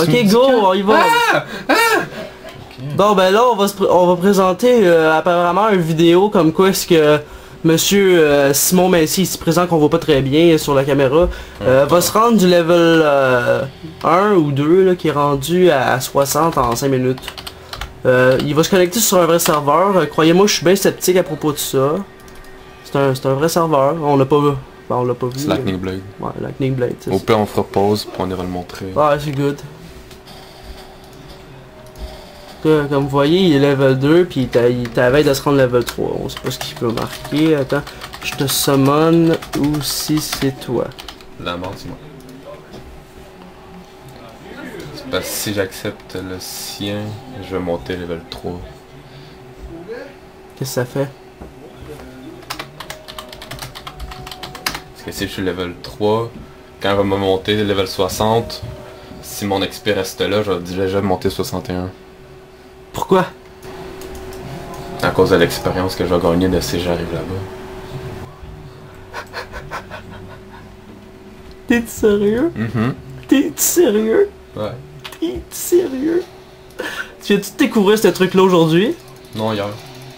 Ok, go, on y va. Okay. Bon, ben là, on va présenter apparemment une vidéo comme quoi est-ce que Monsieur Simon Messi, ici présent qu'on voit pas très bien sur la caméra, va se rendre du level 1 ou 2 là, qui est rendu à 60 en 5 minutes. Il va se connecter sur un vrai serveur. Croyez-moi, je suis bien sceptique à propos de ça. C'est un vrai serveur. On l'a pas vu. Ben, on l'a pas vu. C'est Lightning Blade. Ouais, Lightning Blade. Au pire, on fera pause pour on ira le montrer. Ouais, c'est good. Comme vous voyez, il est level 2 puis il t'avait de se rendre level 3. On sait pas ce qu'il peut marquer. Attends, je te summon ou si c'est toi. La mort, c'est moi. C'est parce que si j'accepte le sien, je vais monter level 3. Qu'est-ce que ça fait? Parce que si je suis level 3, quand il va me monter level 60, si mon XP reste là, je vais déjà monter 61. Pourquoi? À cause de l'expérience que je vais gagner de si j'arrive là-bas. T'es-tu sérieux? T'es-tu sérieux? Ouais. T'es-tu sérieux? Tu viens-tu de découvrir ce truc-là aujourd'hui? Non, hier.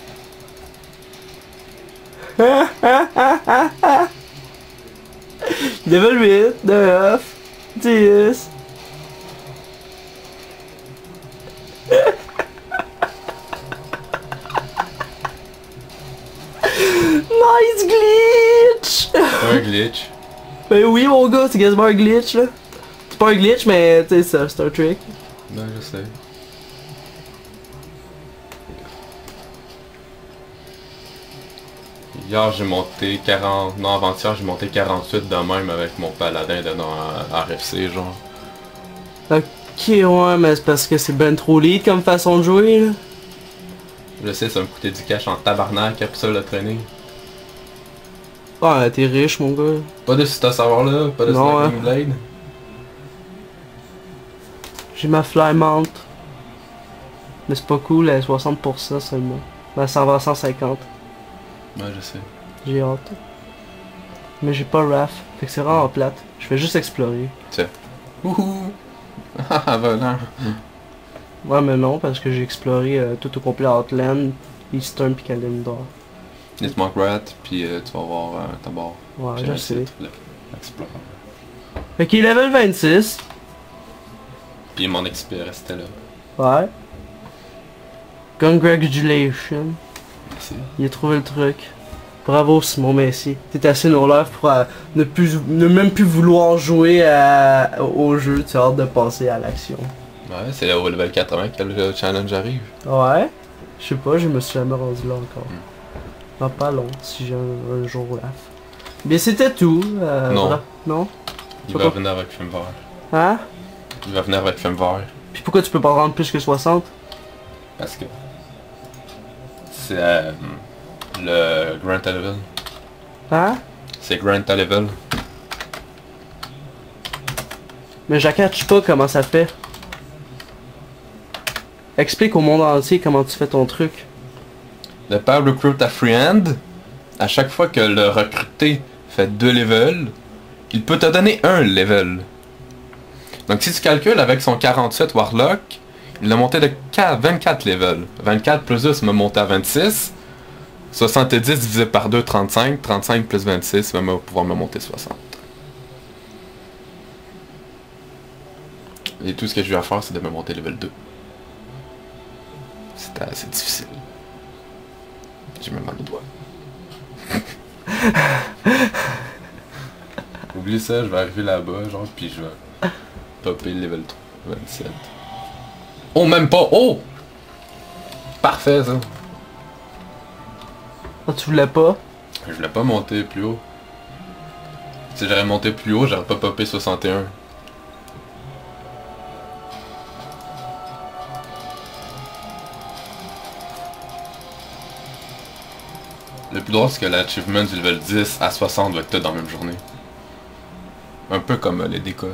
Level 8, 9, 10. Nice glitch! Un glitch. Ben oui mon gars, c'est quasiment un glitch là. C'est pas un glitch mais tu sais c'est un trick. Non, je sais. Hier j'ai monté 40... Non, avant-hier j'ai monté 48 de même avec mon paladin dans RFC genre. Ok ouais mais c'est parce que c'est ben trop lead comme façon de jouer là. Je sais, ça me coûtait du cash en tabarnak après ça le training. Ouais, t'es riche mon gars. Pas de ce savoir-là, pas de Lightning Blade. J'ai ma fly mount. Mais c'est pas cool, elle est 60% seulement. Ben ça va à 150. Ouais, je sais. J'ai hâte. Mais j'ai pas RAF, fait que c'est vraiment plate. Je vais juste explorer. Tiens. Wouhou! Ah, voilà. Ouais mais non, parce que j'ai exploré tout au complet Outland, Eastern pis Kalimdor. Il te manque Rat, puis tu vas voir ta barre. Ouais, je sais. Explore. Fait qu'il est level 26. Puis mon XP restait là. Ouais. Congratulations. Merci. Il a trouvé le truc. Bravo Simon Messi. T'es assez no-life pour ne même plus vouloir jouer au jeu. Tu as hâte de passer à l'action. Ouais, c'est au level 80 que le challenge arrive. Ouais. Je sais pas, je me suis jamais rendu là encore. Non, pas long, si j'ai un jour là. Mais c'était tout. Non. Non? Il va venir avec Femme Vert. Hein? Il va venir avec Femme Vert. Puis pourquoi tu peux pas rendre plus que 60? Parce que c'est le Grand Level. Hein? C'est Grand Level. Mais je catch pas comment ça fait. Explique au monde entier comment tu fais ton truc. Le Power Recruit a Friend, à chaque fois que le recruté fait 2 levels, il peut te donner 1 level. Donc si tu calcules avec son 47 Warlock, il a monté de 24 levels. 24 plus 2, ça m'a monté à 26. 70 divisé par 2, 35. 35 plus 26, ça va pouvoir me monter 60. Et tout ce que je vais faire, c'est de me monter level 2. C'était assez difficile. J'ai même mal au doigt. Oublie ça, je vais arriver là-bas, genre, puis je vais popper le level 3, 27. Oh, même pas! Oh! Parfait, ça. Ah, tu voulais pas? Je voulais pas monter plus haut. Si j'aurais monté plus haut, j'aurais pas popé 61. Le plus drôle, c'est que l'achievement du level 10 à 60 va être tout dans la même journée. Un peu comme les DK.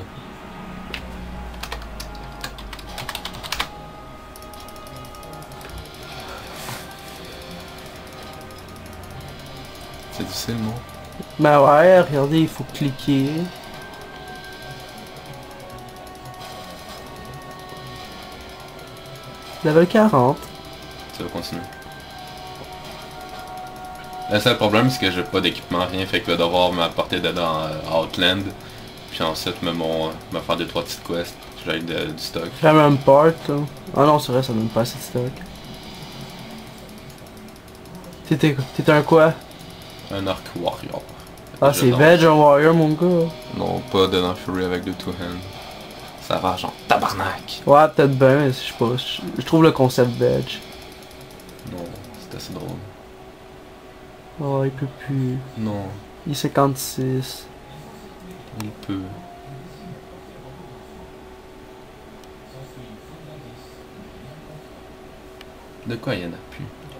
C'est difficile, non? Ben ouais, regardez, il faut cliquer. Level 40. Ça va continuer. Le seul problème, c'est que j'ai pas d'équipement, rien, fait que je vais devoir m'apporter dedans Outland. Puis ensuite me faire 2-3 petites quests, que j'aille du stock. Vraiment part là. Ah non, c'est vrai, ça donne pas assez de stock. T'es un quoi? Un Orc Warrior. Ah, c'est veg un warrior, mon gars. Non, pas de Fury avec le two hand. Ça va genre tabarnak. Ouais, peut-être bien, mais je sais pas. Je trouve le concept veg. Non, c'est assez drôle. Oh, il peut plus. Non, Il est 56. il peut. De quoi il y en a plus?